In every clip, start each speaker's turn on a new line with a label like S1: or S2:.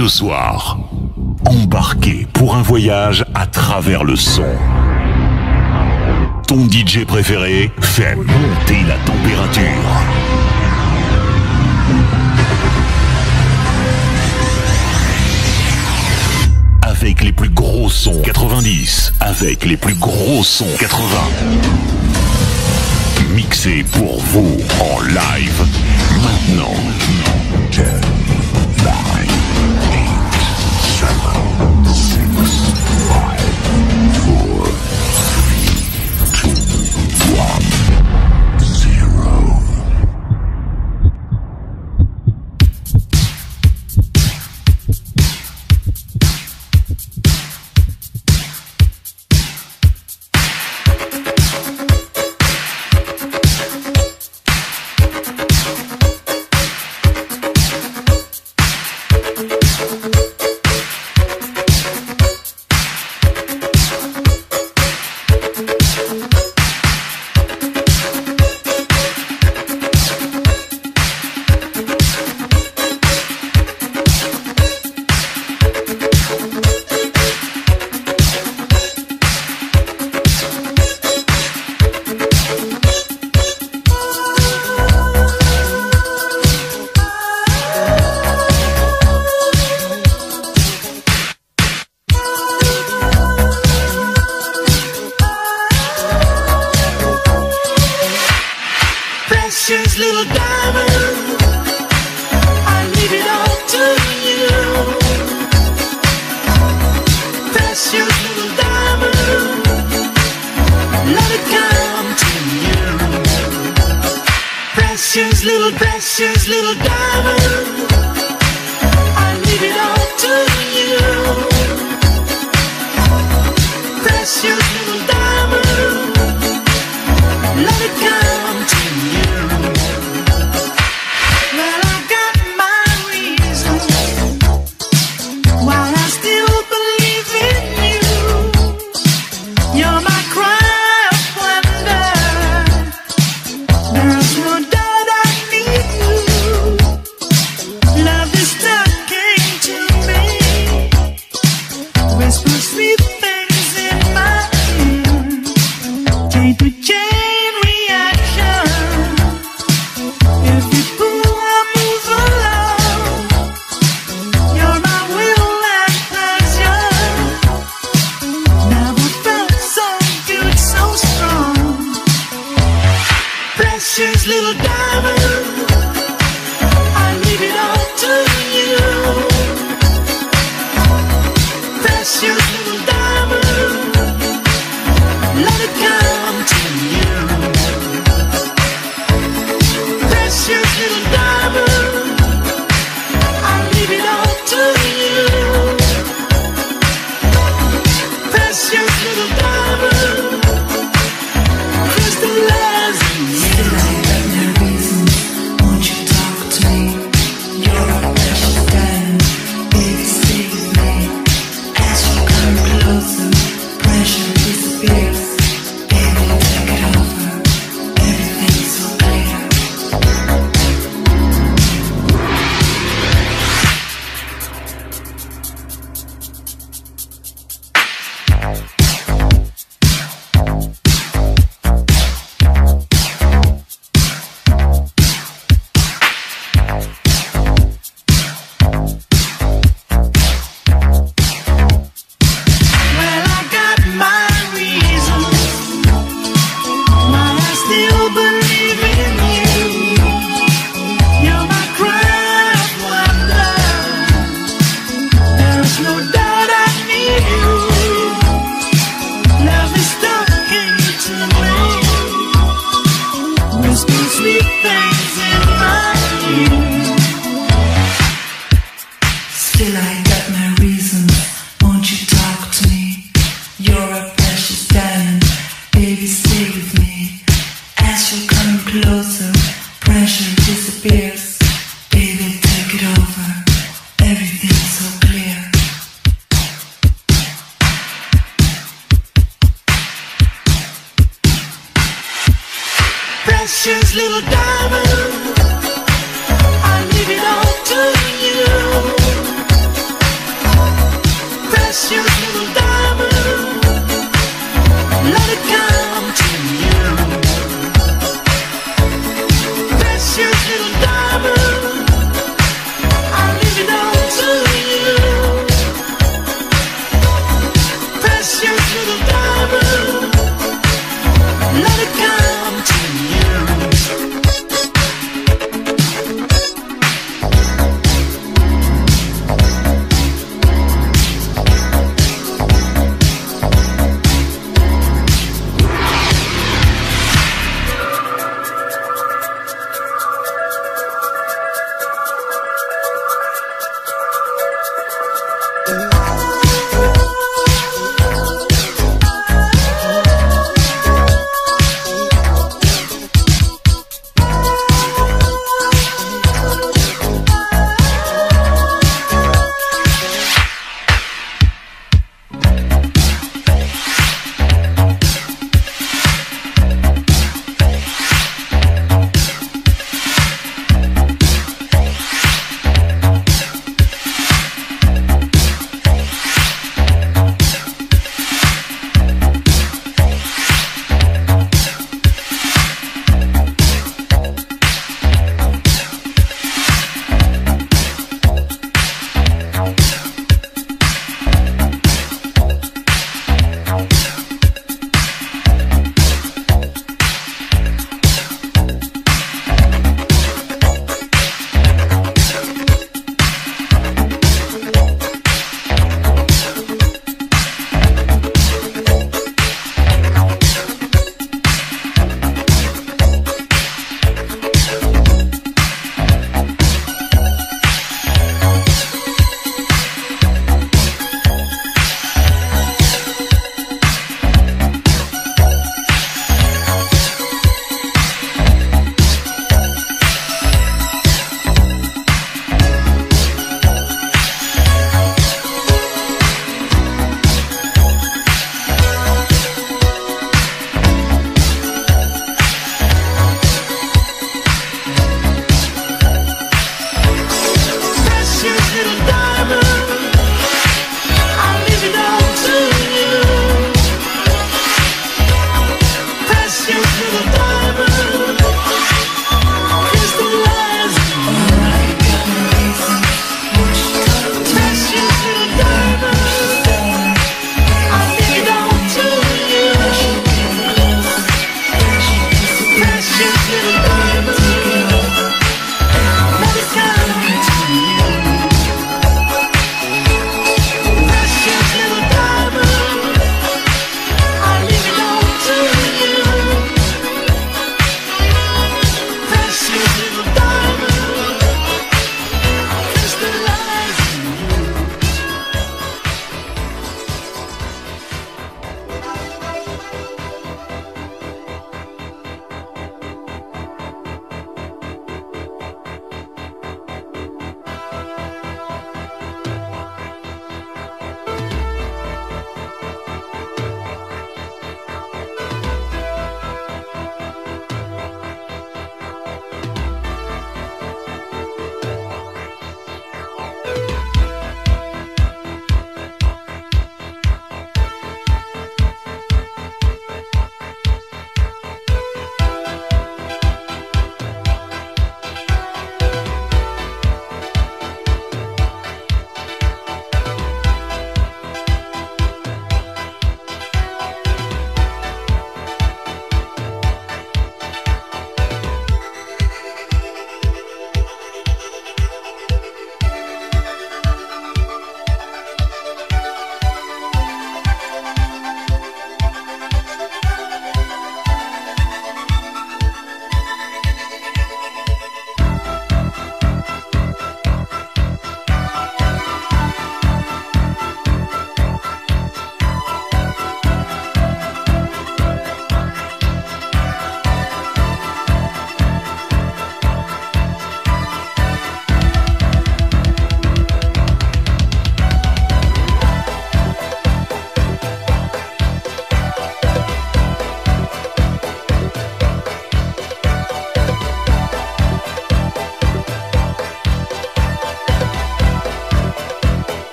S1: Ce soir, embarquez pour un voyage à travers le son. Ton DJ préféré fait monter la température. Avec les plus gros sons 90, avec les plus gros sons 80. Mixé pour vous en live maintenant. 10, 9, 8, 7, 6, 5, 4, 3, 2, 1, 0.
S2: Precious little diamond, I leave it all to you. Precious little diamond, let it come to you. Precious little diamond, I leave it all to you. Precious little diamond, let it come to you. Well, I got my reasons why I still believe in you. You're my cry of wonder. There's no doubt I need you. Love is talking to me. Whisper sweet things in my ear. Chain to chain reaction. If you pull, I move along. You're my will and pleasure. Never felt so good, so strong. Precious little diamond, I leave it all to you. Precious little diamond, let it come to you. Precious little diamond, I leave it all to you. Precious little diamond, crystallizing you.
S3: Won't you talk to me? You're a precious diamond, baby, stay with me. As you come closer, pressure disappears. Baby, take it over, everything's so clear.
S2: Well, I got my reasons why I still believe in you. You're my cry of wonder. There's no doubt I need you. Love is talking to me. Whisper sweet things in my ear.
S3: Still I got my reasons, won't you talk to me? You're a precious diamond, baby, stay with me. As you come closer, pressure disappears. Baby, take it over, everything's so clear.
S2: Precious little diamond, I leave it all to you.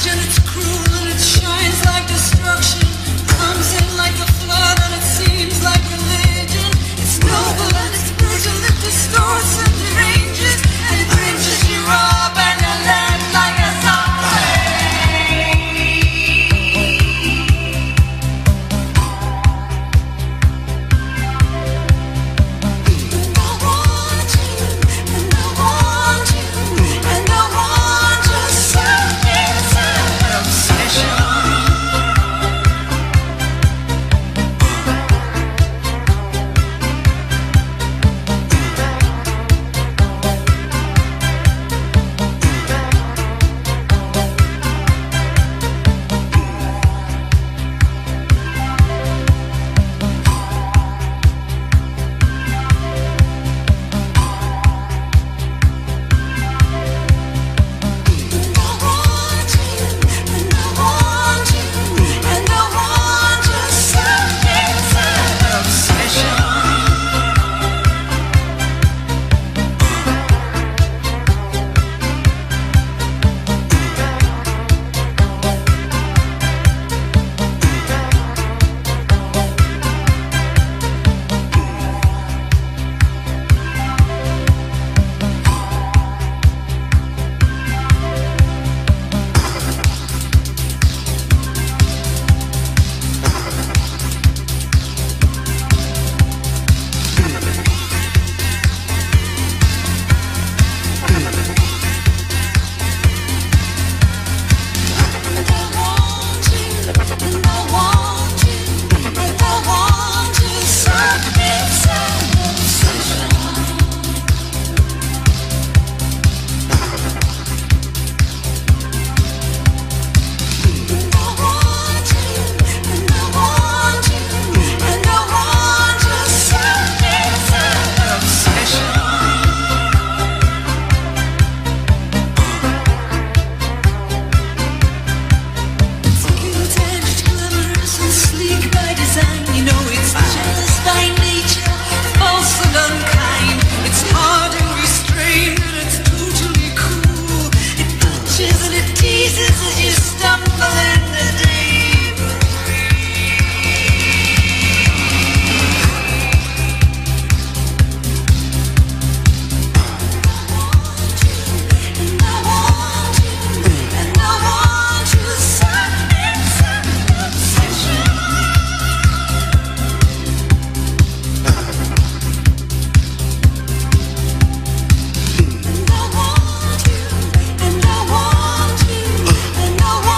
S3: And I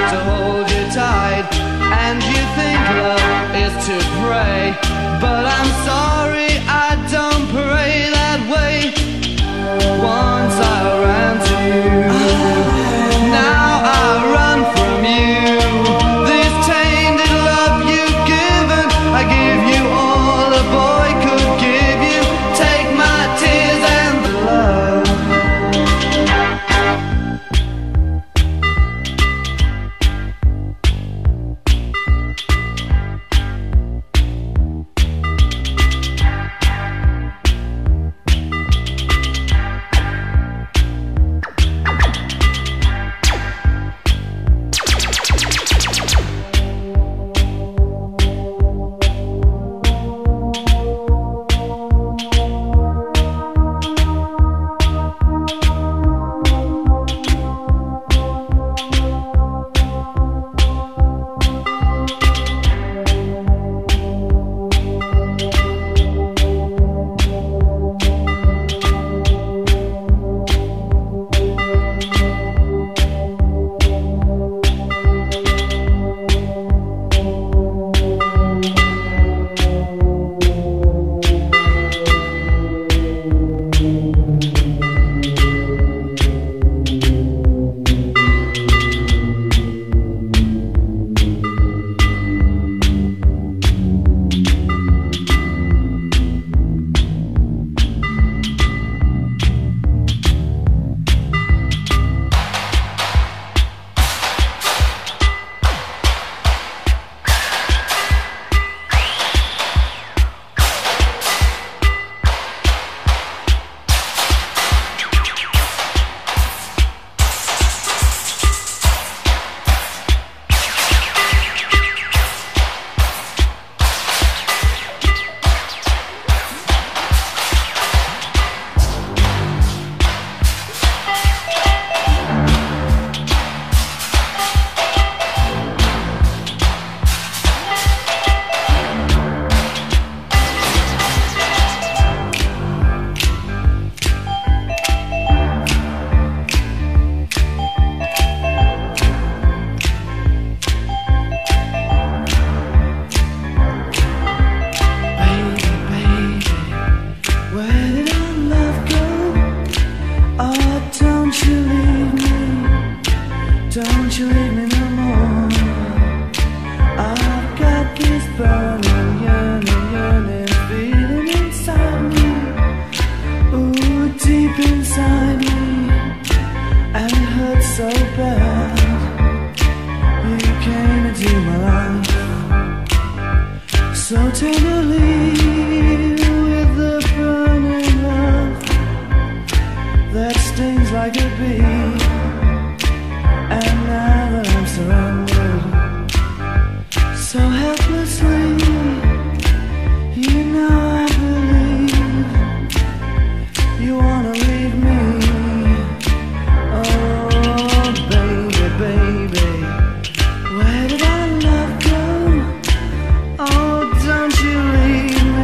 S4: to hold you tight, and you think love is to pray, but I'm sorry, I don't pray that way. Once I ran to you, now I run from you. This tainted love you've given, I give you all a boy could give you. Take my tears and blood. Where did our love go? Oh, don't you leave me.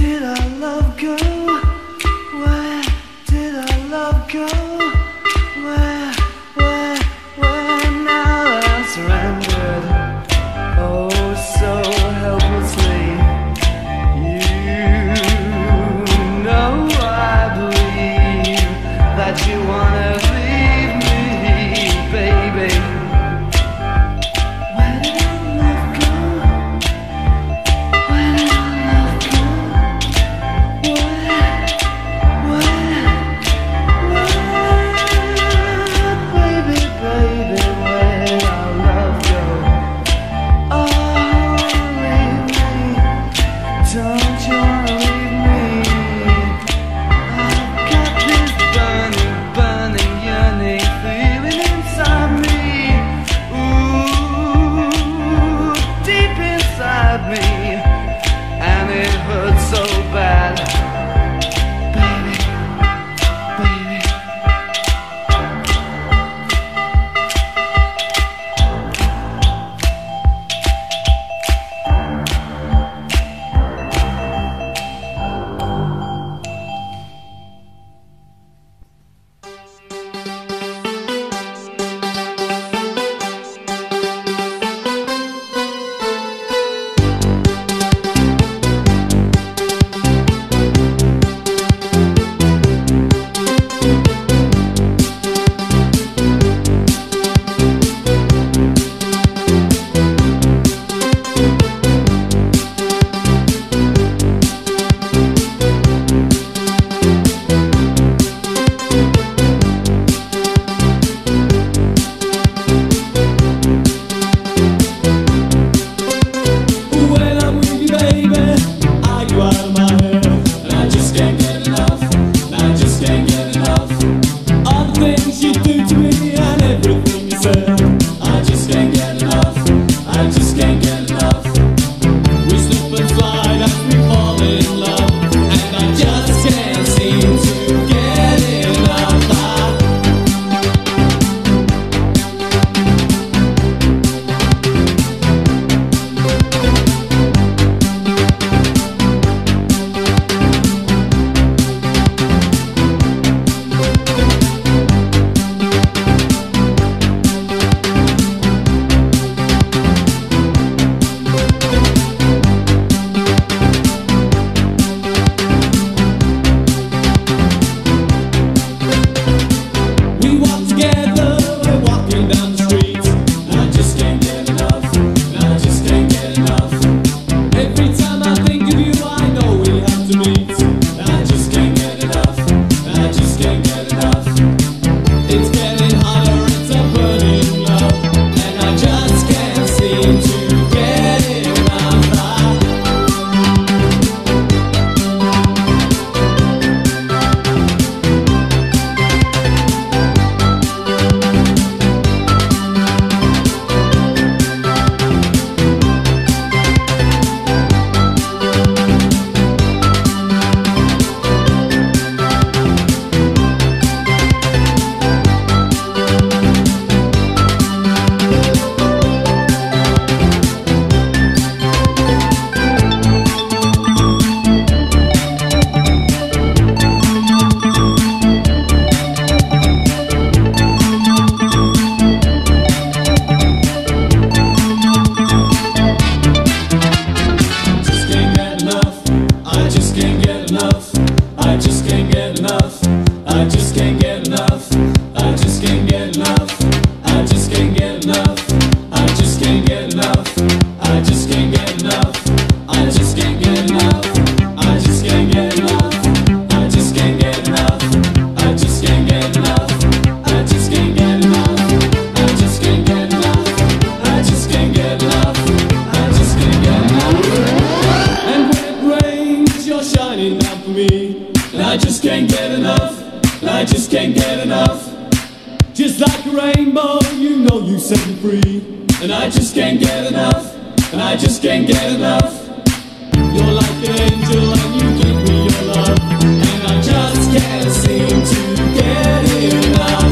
S4: did our love go? Where did our love go? Where now that I'm surrendered, oh so helplessly. You know I believe that you wanna leave me, baby. Where did our love go? Where did our love go? Baby, baby, where did our love go? Oh, leave me, don't you wanna leave me? I've got this burning, burning, yearning feeling inside me. Ooh, deep inside me, and it hurts so bad. Baby, baby.
S5: You're like an angel and you give me your love, and I just can't seem to get enough.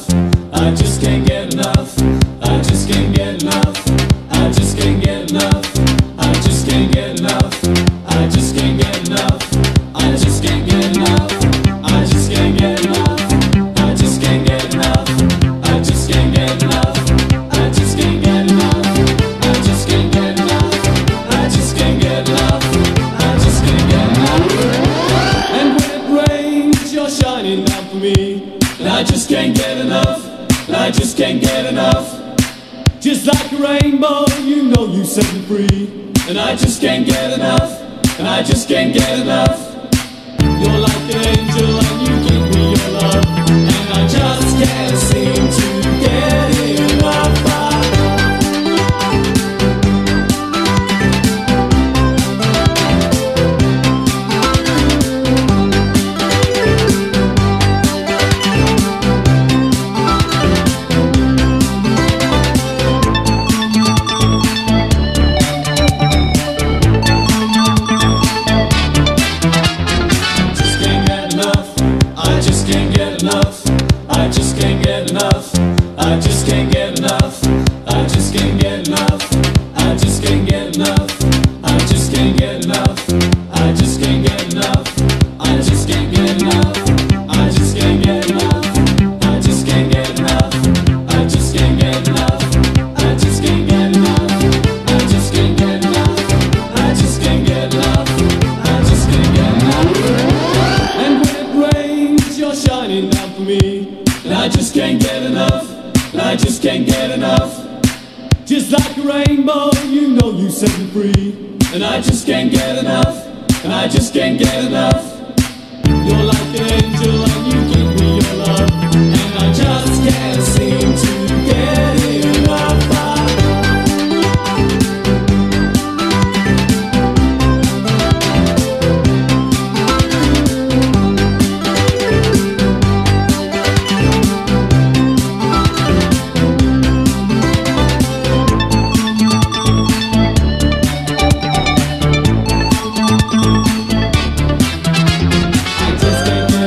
S5: enough. I just can't get enough. I just can't get enough. I just can't get enough. I just can't get enough. I just can't get enough. I just can't get enough. I just can't get enough. I just can't get enough. I just can't get enough. I just can't get enough. I just can't get enough. I just can't get enough. I just can't get enough. And when it rains, you're shining down for me. And I just can't get enough. And I just can't get enough. Just like a rainbow, you know you set me free. And I just can't get enough. And I just can't get enough. You're like an angel and you give me your love. And I just can't seem to get enough. I just can't get enough. I just can't get enough. I just can't get enough. I just can't get enough. I just can't get enough. I just can't get enough. I just can't get enough. I just can't get enough. I just can't get enough. I just can't get enough. I just can't get enough. I just can't get enough. I just can't get enough. I just can't get enough. I just can't get enough. And when it rains, you're shining down for me. And I just can't get enough. And I just can't get enough. Just like a rainbow, you know you set me free. And I just can't get enough. And I just can't get enough. You're like an angel and you give me your love. And I just can't seem to get enough. I just can't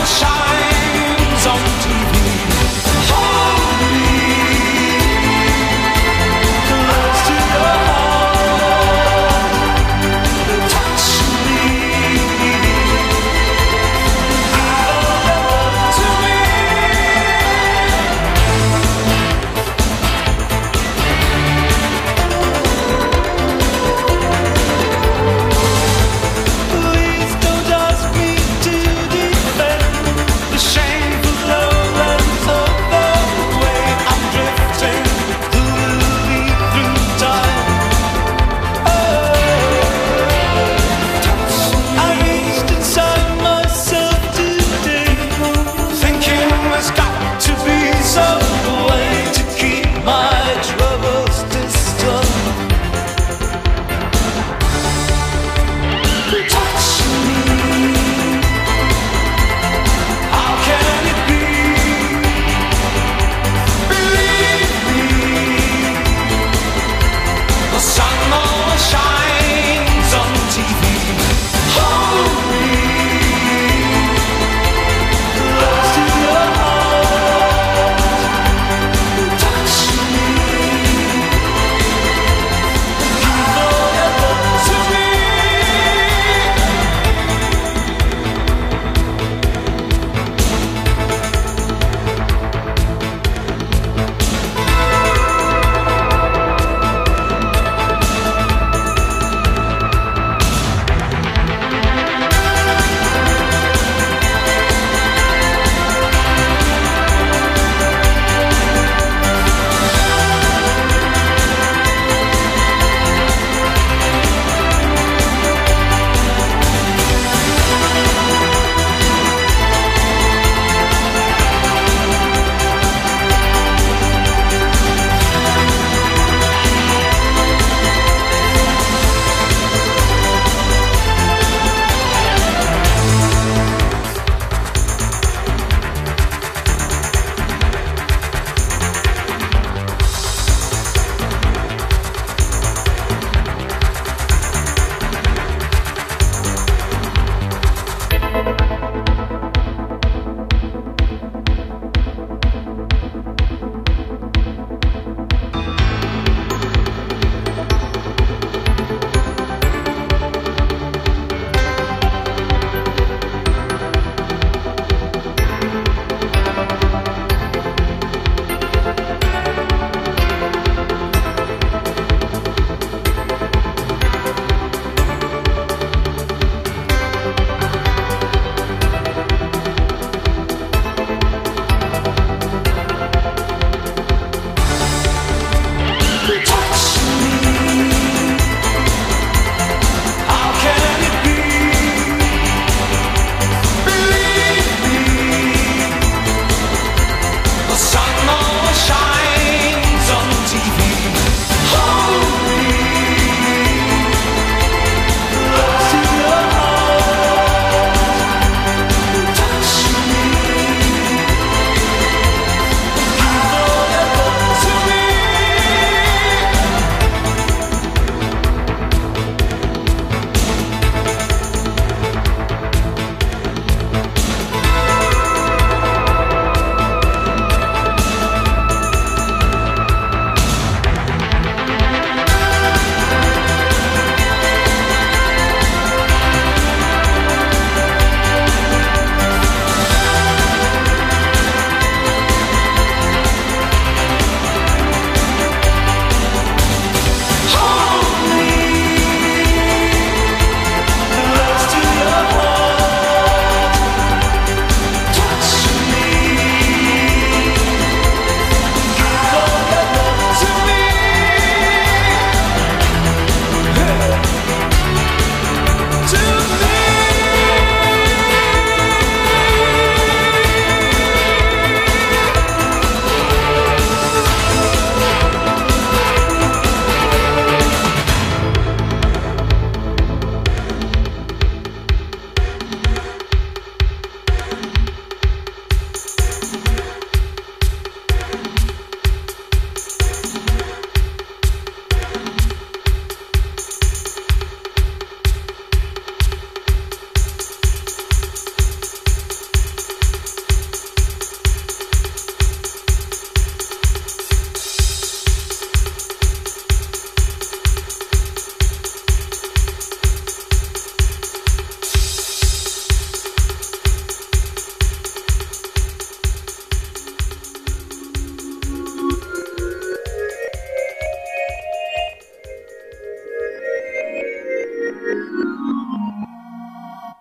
S2: shines on TV. Hold me close to your heart, touch me, to me. Please don't ask me to defend the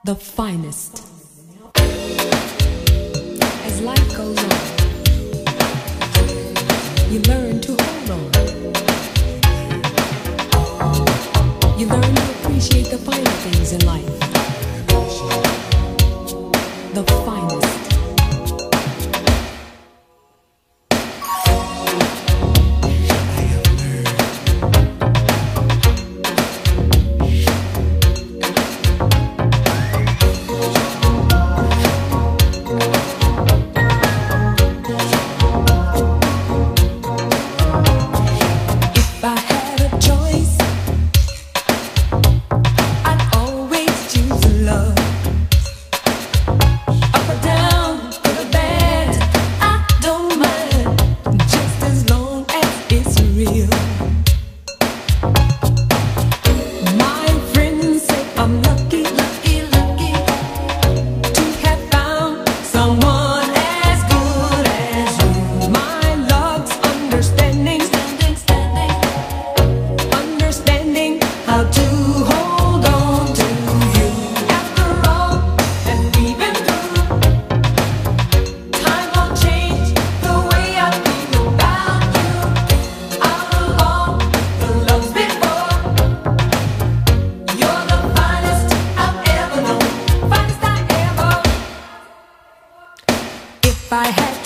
S6: the finest. As life goes on, you learn to hold on. You learn to appreciate the finer things in life. The finest. If I had